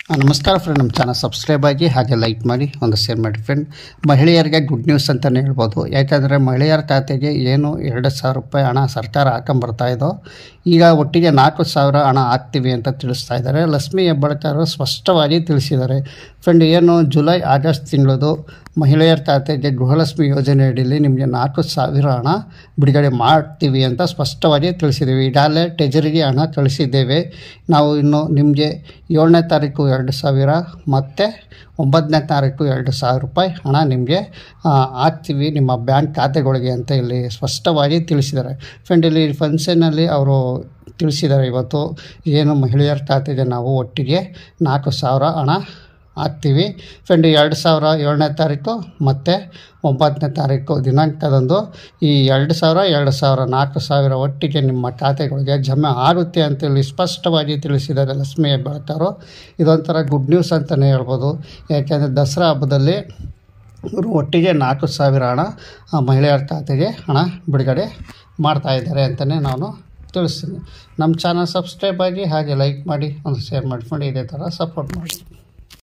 ನಮಸ್ಕಾರ ಫ್ರೆಂಡ್, ನಮ್ಮ channel subscribe ಆಗಿ ಹಾಗೆ ಲೈಕ್ ಮಾಡಿ ಒಂದು ಶೇರ್ ಮಾಡಿ ಫ್ರೆಂಡ್. ಮಹಿಳೆಯರಿಗೆ ಗುಡ್ ನ್ಯೂಸ್ ಅಂತಲೇ ಹೇಳ್ಬೋದು. ಯಾಕೆಂದರೆ ಮಹಿಳೆಯರ ಖಾತೆಗೆ ಏನು 2,000 ರೂಪಾಯಿ ಹಣ ಸರ್ಕಾರ ಹಾಕೊಂಬರ್ತಾ ಇದೋ, ಈಗ ಒಟ್ಟಿಗೆ 4,000 ಹಣ ಹಾಕ್ತೀವಿ ಅಂತ ತಿಳಿಸ್ತಾ ಇದ್ದಾರೆ. ಲಕ್ಷ್ಮೀ ಹೆಬ್ಬಾಳ್ಕರ್ ಸ್ಪಷ್ಟವಾಗಿ ತಿಳಿಸಿದ್ದಾರೆ ಫ್ರೆಂಡ್. ಏನು ಜುಲೈ ಆಗಸ್ಟ್ ತಿಂಗಳದು ಮಹಿಳೆಯರ ಖಾತೆಗೆ ಗೃಹಲಕ್ಷ್ಮಿ ಯೋಜನೆ ಅಡಿಯಲ್ಲಿ ನಿಮಗೆ 4,000 ಹಣ ಬಿಡುಗಡೆ ಮಾಡ್ತೀವಿ ಅಂತ ಸ್ಪಷ್ಟವಾಗಿ ತಿಳಿಸಿದ್ದೀವಿ. ಈಗಾಗಲೇ ಟ್ರೆಜರಿಗೆ ಹಣ ಕಳಿಸಿದ್ದೇವೆ. ನಾವು ಇನ್ನು ನಿಮಗೆ 7ನೇ ತಾರೀಕು 2,000 ಮತ್ತು 9ನೇ ತಾರೀಕು 2,000 ರೂಪಾಯಿ ಹಣ ನಿಮಗೆ ಹಾಕ್ತೀವಿ ನಿಮ್ಮ ಬ್ಯಾಂಕ್ ಖಾತೆಗಳಿಗೆ ಅಂತ ಇಲ್ಲಿ ಸ್ಪಷ್ಟವಾಗಿ ತಿಳಿಸಿದ್ದಾರೆ ಫ್ರೆಂಡ್. ಇಲ್ಲಿ ಫಂಕ್ಷನಲ್ಲಿ ಅವರು ತಿಳಿಸಿದ್ದಾರೆ, ಇವತ್ತು ಏನು ಮಹಿಳೆಯರ ಖಾತೆಗೆ ನಾವು ಒಟ್ಟಿಗೆ 4,000 ಹಣ ಹಾಕ್ತೀವಿ ಫ್ರೆಂಡ್. 2,000 7ನೇ ತಾರೀಕು ಮತ್ತು 9ನೇ ತಾರೀಕು ದಿನಾಂಕದಂದು ಈ 2,000 4,000 ಒಟ್ಟಿಗೆ ನಿಮ್ಮ ಖಾತೆಗಳಿಗೆ ಜಮೆ ಆಗುತ್ತೆ ಅಂತೇಳಿ ಸ್ಪಷ್ಟವಾಗಿ ತಿಳಿಸಿದ್ದಾರೆ ಲಕ್ಷ್ಮೀ ಹೆಬ್ಬಾಳ್ಕರ್. ಇದೊಂಥರ ಗುಡ್ ನ್ಯೂಸ್ ಅಂತಲೇ ಹೇಳ್ಬೋದು. ಯಾಕೆಂದರೆ ದಸರಾ ಹಬ್ಬದಲ್ಲಿ ಇವರು ಒಟ್ಟಿಗೆ 4,000 ಹಣ ಮಹಿಳೆಯರ ಖಾತೆಗೆ ಹಣ ಬಿಡುಗಡೆ ಮಾಡ್ತಾಯಿದ್ದಾರೆ ಅಂತಲೇ ನಾನು ತಿಳಿಸ್ತೀನಿ. ನಮ್ಮ ಚಾನಲ್ ಸಬ್ಸ್ಕ್ರೈಬ್ ಆಗಿ ಹಾಗೆ ಲೈಕ್ ಮಾಡಿ ಒಂದು ಶೇರ್ ಮಾಡ್ಕೊಂಡು ಇದೇ ಥರ ಸಪೋರ್ಟ್ ಮಾಡಿ.